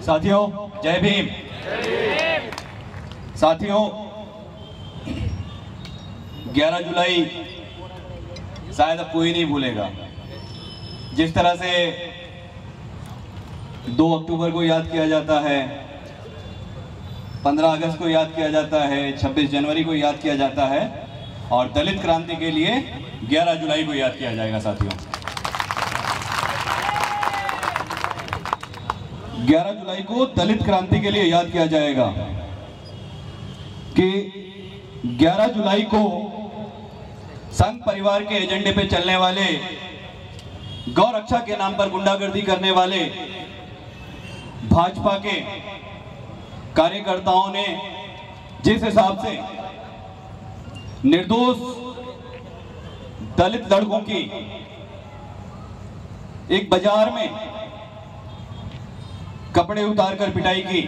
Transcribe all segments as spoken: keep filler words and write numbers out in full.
साथियों जय भीम। साथियों ग्यारह जुलाई शायद अब कोई नहीं भूलेगा। जिस तरह से दो अक्टूबर को याद किया जाता है, पंद्रह अगस्त को याद किया जाता है, छब्बीस जनवरी को याद किया जाता है और दलित क्रांति के लिए ग्यारह जुलाई को याद किया जाएगा। साथियों ग्यारह जुलाई को दलित क्रांति के लिए याद किया जाएगा कि ग्यारह जुलाई को संघ परिवार के एजेंडे पे चलने वाले, गौ रक्षा के नाम पर गुंडागर्दी करने वाले भाजपा के कार्यकर्ताओं ने जिस हिसाब से निर्दोष दलित लड़कों की एक बाजार में कपड़े उतारकर पिटाई की,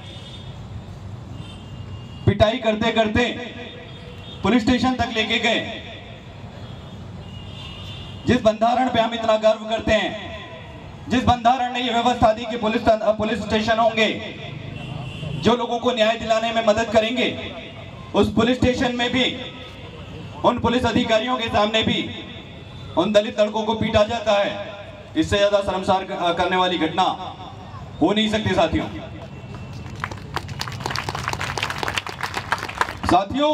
पिटाई करते करते पुलिस स्टेशन तक लेके गए। जिस बंधारण पे हम इतना गर्व करते हैं, जिस बंधारण ने यह व्यवस्था दी कि पुलिस पुलिस स्टेशन होंगे जो लोगों को न्याय दिलाने में मदद करेंगे, उस पुलिस स्टेशन में भी उन पुलिस अधिकारियों के सामने भी उन दलित लड़कों को पीटा जाता है। इससे ज्यादा शर्मसार करने वाली घटना हो नहीं सकती। साथियों साथियों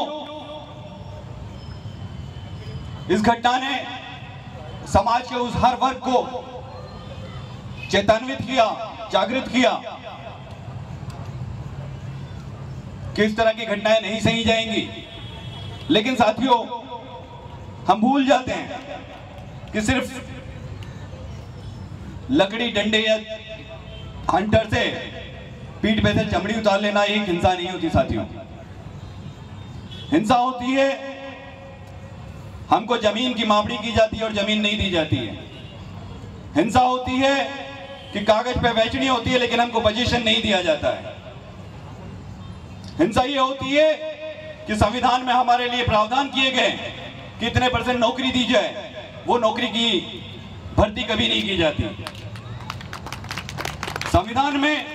इस घटना ने समाज के उस हर वर्ग को चेतन्वित किया, जागृत किया कि इस तरह की घटनाएं नहीं सही जाएंगी। लेकिन साथियों हम भूल जाते हैं कि सिर्फ लकड़ी डंडे या हंटर से पीठ पे से चमड़ी उतार लेना एक हिंसा नहीं होती। साथियों हिंसा होती है हमको जमीन की मापड़ी की जाती है और जमीन नहीं दी जाती है। हिंसा होती है कि कागज पे बेचनी होती है लेकिन हमको पोजीशन नहीं दिया जाता है। हिंसा ये होती है कि संविधान में हमारे लिए प्रावधान किए गए कि इतने परसेंट नौकरी दी जाए, वो नौकरी की भर्ती कभी नहीं की जाती। संविधान में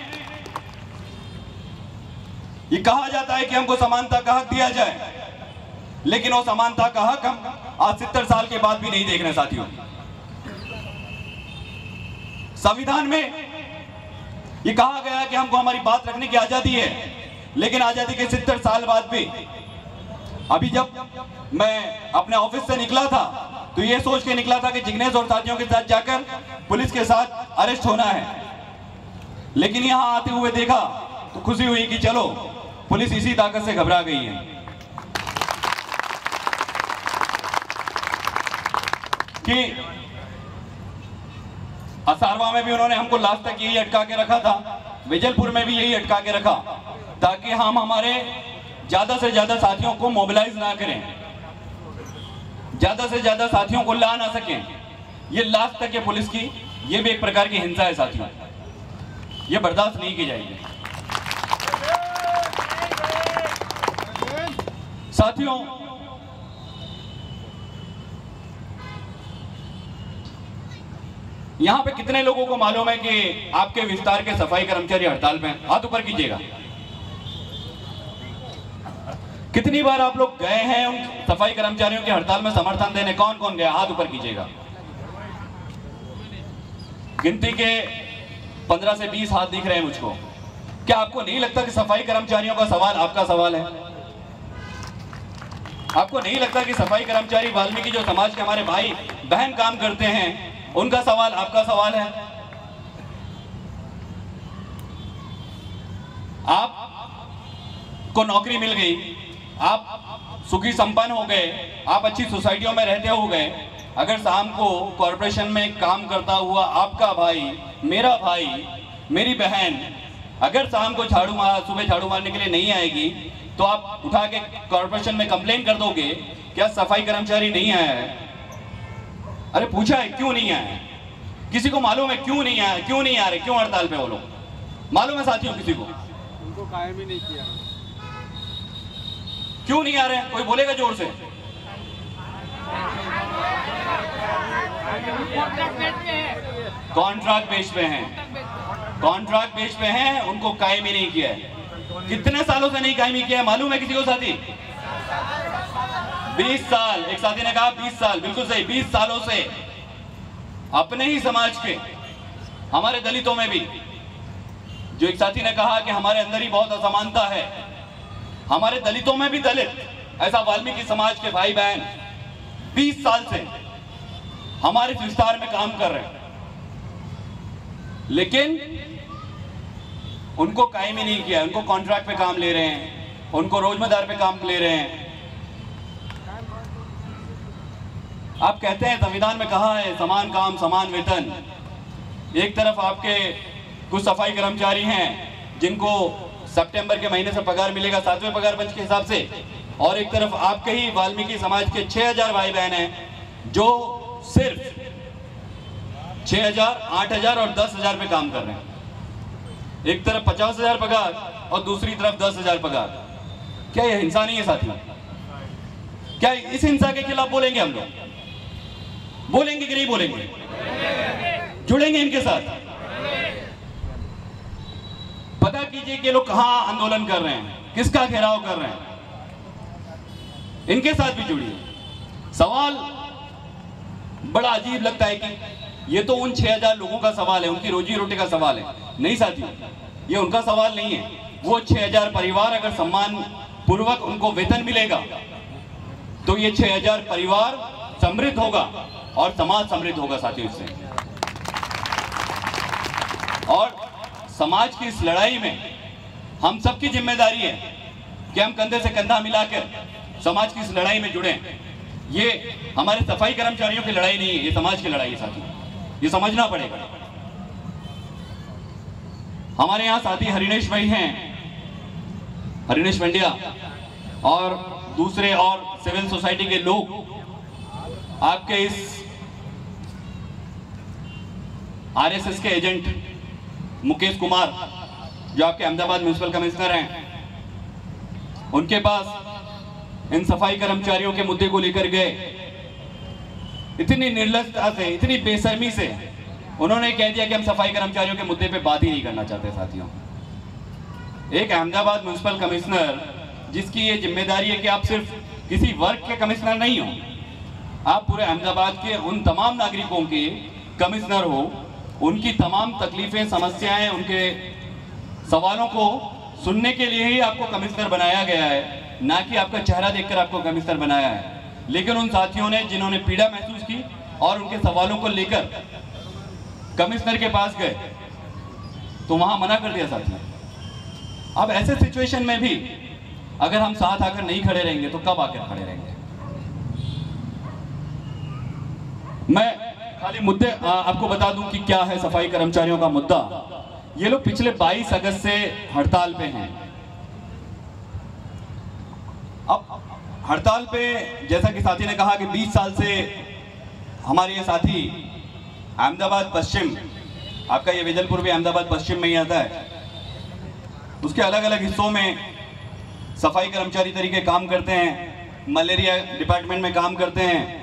ये कहा जाता है कि हमको समानता का हक दिया जाए, लेकिन वो समानता का हक हम आज सत्तर साल के बाद भी नहीं देख रहे। साथियों संविधान में ये कहा गया है कि हमको हमारी बात रखने की आजादी है, लेकिन आजादी के सत्तर साल बाद भी, अभी जब मैं अपने ऑफिस से निकला था तो ये सोच के निकला था कि जिग्नेश और साथियों के साथ जाकर पुलिस के साथ अरेस्ट होना है, लेकिन यहां आते हुए देखा तो खुशी हुई कि चलो पुलिस इसी ताकत से घबरा गई है कि असारवा में भी उन्होंने हमको लास्ट तक यही अटका के रखा था, विजलपुर में भी यही अटका के रखा ताकि हम हमारे ज्यादा से ज्यादा साथियों को मोबिलाइज ना करें, ज्यादा से ज्यादा साथियों को ला ना सकें। ये लास्ट तक ये पुलिस की ये भी एक प्रकार की हिंसा है। साथियों ये बर्दाश्त नहीं की जाएगी। साथियों यहां पे कितने लोगों को मालूम है कि आपके विस्तार के सफाई कर्मचारी हड़ताल पे हैं? हाथ ऊपर कीजिएगा। कितनी बार आप लोग गए हैं उन सफाई कर्मचारियों की हड़ताल में समर्थन देने? कौन कौन गया? हाथ ऊपर कीजिएगा। गिनती के पंद्रह से बीस हाथ दिख रहे हैं मुझको। क्या आपको नहीं लगता कि सफाई कर्मचारियों का सवाल आपका सवाल है? आपको नहीं लगता कि सफाई कर्मचारी वाल्मीकि जो समाज के हमारे भाई बहन काम करते हैं उनका सवाल आपका सवाल है? आपको नौकरी मिल गई, आप सुखी संपन्न हो गए, आप अच्छी सोसाइटियों में रहते हो गए, अगर शाम को कॉरपोरेशन में काम करता हुआ आपका भाई, मेरा भाई, मेरी बहन अगर शाम को झाड़ू मार सुबह झाड़ू मारने के लिए नहीं आएगी तो आप उठा के कॉरपोरेशन में कंप्लेन कर दोगे क्या सफाई कर्मचारी नहीं आया है? अरे पूछा है क्यों नहीं आया? किसी को मालूम है क्यों नहीं आया? क्यों नहीं आ रहे? क्यों हड़ताल पे वो लोग? मालूम है साथियों किसी को? उनको कायम ही नहीं किया। क्यों नहीं आ रहे? कोई बोलेगा जोर से? कॉन्ट्रैक्ट बेस पे हैं, कॉन्ट्रैक्ट बेस पे हैं, उनको कायम ही नहीं किया है। कितने सालों से नहीं कायम किया है मालूम है किसी को साथी? बीस साल। एक साथी ने कहा बीस साल, बिल्कुल सही, बीस सालों से अपने ही समाज के, हमारे दलितों में भी, जो एक साथी ने कहा कि हमारे अंदर ही बहुत असमानता है, हमारे दलितों में भी दलित, ऐसा वाल्मीकि समाज के भाई बहन बीस साल से हमारे विस्तार में काम कर रहे हैं, लेकिन उनको कायम ही नहीं किया। उनको कॉन्ट्रैक्ट पे काम ले रहे हैं, उनको रोजमदार पे काम ले रहे हैं। आप कहते हैं संविधान में कहा है समान काम समान वेतन। एक तरफ आपके कुछ सफाई कर्मचारी हैं जिनको सितंबर के महीने से पगार मिलेगा सातवें पगार पंच के हिसाब से, और एक तरफ आपके ही वाल्मीकि समाज के छह हजार भाई बहन हैं जो सिर्फ छह हजार, आठ हजार और दस हजार पे काम कर रहे हैं। एक तरफ पचास हजार पगार और दूसरी तरफ दस हजार पगार। क्या यह हिंसा नहीं है साथियों? क्या इस हिंसा के खिलाफ बोलेंगे हम लोग? बोलेंगे कि नहीं बोलेंगे? जुड़ेंगे इनके साथ? पता कीजिए कि लोग कहां आंदोलन कर रहे हैं, किसका घेराव कर रहे हैं, इनके साथ भी जुड़िए। सवाल बड़ा अजीब लगता है कि ये तो उन छह हजार लोगों का सवाल है, उनकी रोजी रोटी का सवाल है। नहीं साथियों, ये उनका सवाल नहीं है। वो छह हजार परिवार अगर सम्मान पूर्वक उनको वेतन मिलेगा तो ये छह हजार परिवार समृद्ध होगा और समाज समृद्ध होगा साथियों इससे। और समाज की इस लड़ाई में हम सबकी जिम्मेदारी है कि हम कंधे से कंधा मिलाकर समाज की इस लड़ाई में जुड़े। ये हमारे सफाई कर्मचारियों की लड़ाई नहीं है, ये समाज की लड़ाई है साथियों, ये समझना पड़ेगा। हमारे यहाँ साथी हरिनेश भाई हैं, हरिनेश पंड्या, और दूसरे और सिविल सोसाइटी के लोग आपके इस आरएसएस के एजेंट मुकेश कुमार जो आपके अहमदाबाद म्युनिसिपल कमिश्नर हैं, उनके पास इन सफाई कर्मचारियों के मुद्दे को लेकर गए। इतनी निर्लजता से, इतनी बेशर्मी से उन्होंने कह दिया कि हम सफाई कर्मचारियों के मुद्दे पे बात ही नहीं करना चाहते। साथियों, एक अहमदाबाद म्युनिसिपल कमिश्नर जिसकी ये जिम्मेदारी है कि आप सिर्फ किसी वर्ग के कमिश्नर नहीं हो, आप पूरे अहमदाबाद के उन तमाम नागरिकों के कमिश्नर हो, उनकी तमाम तकलीफें, समस्याएं, उनके सवालों को सुनने के लिए ही आपको कमिश्नर बनाया गया है, ना कि आपका चेहरा देखकर आपको कमिश्नर बनाया है। लेकिन उन साथियों ने जिन्होंने पीड़ा महसूस की और उनके सवालों को लेकर कमिश्नर के पास गए तो वहां मना कर दिया साथियों। अब ऐसे सिचुएशन में भी अगर हम साथ आकर नहीं खड़े रहेंगे तो कब आकर खड़े रहेंगे? मैं खाली मुद्दे आपको बता दूं कि क्या है सफाई कर्मचारियों का मुद्दा। ये लोग पिछले बाईस अगस्त से हड़ताल पे हैं। अब हड़ताल पे, जैसा कि साथी ने कहा कि बीस साल से हमारे ये साथी अहमदाबाद पश्चिम, आपका ये वेजलपुर भी अहमदाबाद पश्चिम में ही आता है, उसके अलग अलग हिस्सों में सफाई कर्मचारी तरीके काम करते हैं, मलेरिया डिपार्टमेंट में काम करते हैं,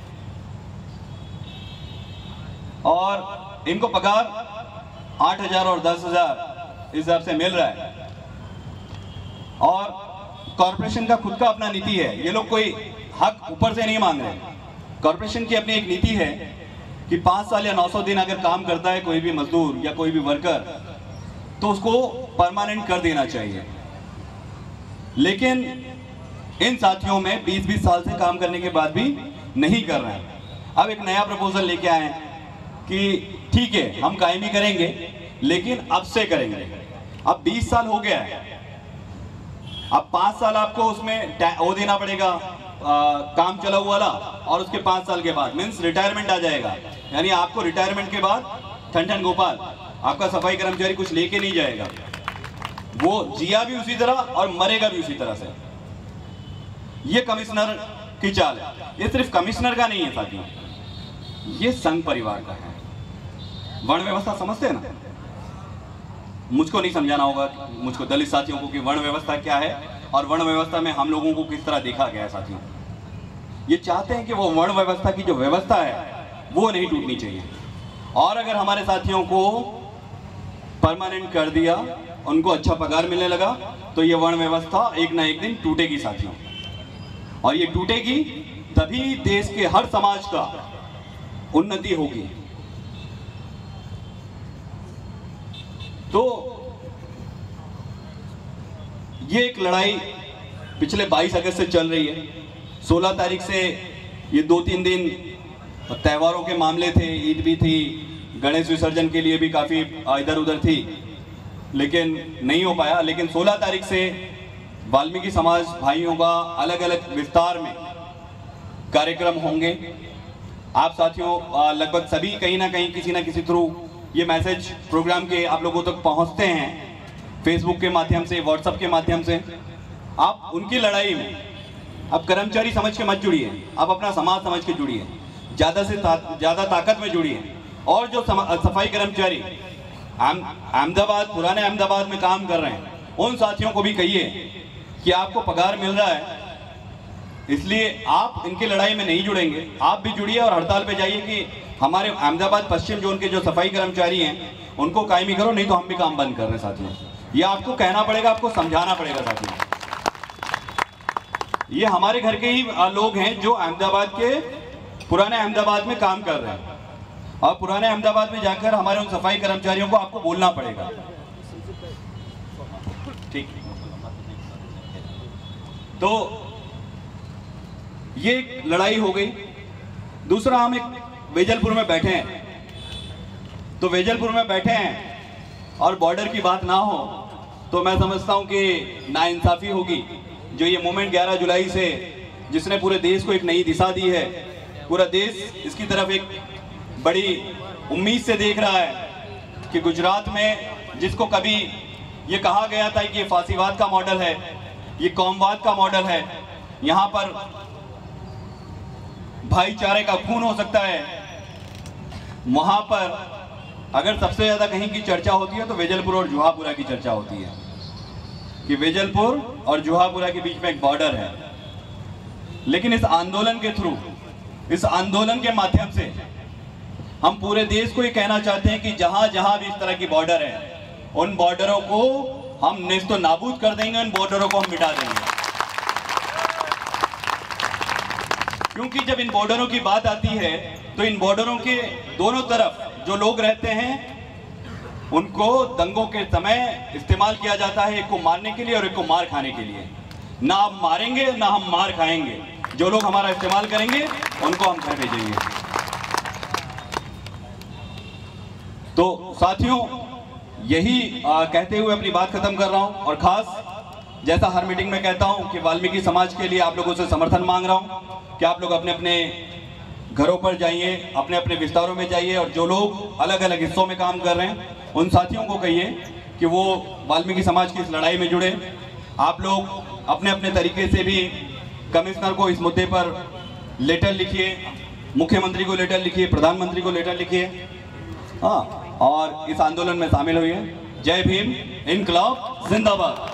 और इनको पगार आठ हजार और दस हजार इस हिसाब से मिल रहा है। और कॉरपोरेशन का खुद का अपना नीति है, ये लोग कोई हक ऊपर से नहीं मांग रहे। कॉरपोरेशन की अपनी एक नीति है कि पाँच साल या नौ सौ दिन अगर काम करता है कोई भी मजदूर या कोई भी वर्कर तो उसको परमानेंट कर देना चाहिए। लेकिन इन साथियों में बीस बीस साल से काम करने के बाद भी नहीं कर रहे हैं। अब एक नया प्रपोजल लेके आए हैं कि ठीक है हम कायमी करेंगे लेकिन अब से करेंगे। अब बीस साल हो गया है, अब पाँच साल आपको उसमें वो देना पड़ेगा, आ, काम चलाऊ वाला, और उसके पाँच साल के बाद मीन्स रिटायरमेंट आ जाएगा। यानी आपको रिटायरमेंट के बाद ठन ठन गोपाल, आपका सफाई कर्मचारी कुछ लेके नहीं जाएगा, वो जिया भी उसी तरह और मरेगा भी उसी तरह से। ये कमिश्नर की चाल है। ये सिर्फ कमिश्नर का नहीं है साथियों, ये संघ परिवार का है। वर्ण व्यवस्था समझते हैं ना? मुझको नहीं समझाना होगा मुझको दलित साथियों को कि वर्ण व्यवस्था क्या है और वर्ण व्यवस्था में हम लोगों को किस तरह देखा गया है। साथियों, ये चाहते हैं कि वो वर्ण व्यवस्था की जो व्यवस्था है वो नहीं टूटनी चाहिए। और अगर हमारे साथियों को परमानेंट कर दिया, उनको अच्छा पगार मिलने लगा, तो ये वर्ण व्यवस्था एक ना एक दिन टूटेगी साथियों। और ये टूटेगी तभी देश के हर समाज का उन्नति होगी। तो ये एक लड़ाई पिछले बाईस अगस्त से चल रही है। सोलह तारीख से ये दो तीन दिन त्योहारों के मामले थे, ईद भी थी, गणेश विसर्जन के लिए भी काफ़ी इधर उधर थी, लेकिन नहीं हो पाया। लेकिन सोलह तारीख से वाल्मीकि समाज भाइयों का अलग अलग विस्तार में कार्यक्रम होंगे। आप साथियों लगभग सभी कहीं ना कहीं किसी ना किसी थ्रू ये मैसेज प्रोग्राम के आप लोगों तक पहुंचते हैं, फेसबुक के माध्यम से, व्हाट्सएप के माध्यम से। आप उनकी लड़ाई में आप कर्मचारी समझ के मत जुड़िए, आप अपना समाज समझ के जुड़िए, ज़्यादा से ज़्यादा ताकत में जुड़िए। और जो सफाई कर्मचारी अहमदाबाद, पुराने अहमदाबाद में काम कर रहे हैं, उन साथियों को भी कहिए कि आपको पगार मिल रहा है, इसलिए आप इनकी लड़ाई में नहीं जुड़ेंगे, आप भी जुड़िए और हड़ताल पे जाइए कि हमारे अहमदाबाद पश्चिम जोन के जो सफाई कर्मचारी हैं उनको कायमी करो, नहीं तो हम भी काम बंद कर रहे हैं साथियों। ये आपको कहना पड़ेगा, आपको समझाना पड़ेगा साथियों। ये हमारे घर के ही लोग हैं जो अहमदाबाद के, पुराने अहमदाबाद में काम कर रहे हैं, और पुराने अहमदाबाद में जाकर हमारे उन सफाई कर्मचारियों को आपको बोलना पड़ेगा। ठीक, तो ये एक लड़ाई हो गई। दूसरा, हम एक वेजलपुर में बैठे हैं, तो वेजलपुर में बैठे हैं और बॉर्डर की बात ना हो तो मैं समझता हूं कि नाइंसाफी होगी। जो ये मूवमेंट ग्यारह जुलाई से, जिसने पूरे देश को एक नई दिशा दी है, पूरा देश इसकी तरफ एक बड़ी उम्मीद से देख रहा है कि गुजरात में, जिसको कभी ये कहा गया था कि ये फासीवाद का मॉडल है, ये कौमवाद का मॉडल है, यहाँ पर भाईचारे का खून हो सकता है, वहां पर अगर सबसे ज्यादा कहीं की चर्चा होती है तो वेजलपुर और जुहापुरा की चर्चा होती है कि वेजलपुर और जुहापुरा के बीच में एक बॉर्डर है। लेकिन इस आंदोलन के थ्रू, इस आंदोलन के माध्यम से हम पूरे देश को ये कहना चाहते हैं कि जहां जहां भी इस तरह की बॉर्डर है, उन बॉर्डरों को हम नेस्तो नाबूद कर देंगे, उन बॉर्डरों को हम मिटा देंगे। क्योंकि जब इन बॉर्डरों की बात आती है तो इन बॉर्डरों के दोनों तरफ जो लोग रहते हैं उनको दंगों के समय इस्तेमाल किया जाता है, एक को मारने के लिए और एक को मार खाने के लिए। ना हम मारेंगे ना हम मार खाएंगे, जो लोग हमारा इस्तेमाल करेंगे उनको हम घर भेजेंगे। तो साथियों, यही आ, कहते हुए अपनी बात खत्म कर रहा हूं। और खास जैसा हर मीटिंग में कहता हूं कि वाल्मीकि समाज के लिए आप लोगों से समर्थन मांग रहा हूं कि आप लोग अपने अपने घरों पर जाइए, अपने अपने विस्तारों में जाइए, और जो लोग अलग अलग हिस्सों में काम कर रहे हैं उन साथियों को कहिए कि वो वाल्मीकि समाज की इस लड़ाई में जुड़े। आप लोग अपने अपने तरीके से भी कमिश्नर को इस मुद्दे पर लेटर लिखिए, मुख्यमंत्री को लेटर लिखिए, प्रधानमंत्री को लेटर लिखिए, हाँ, और इस आंदोलन में शामिल हुए। जय भीम, इनकलाब जिंदाबाद।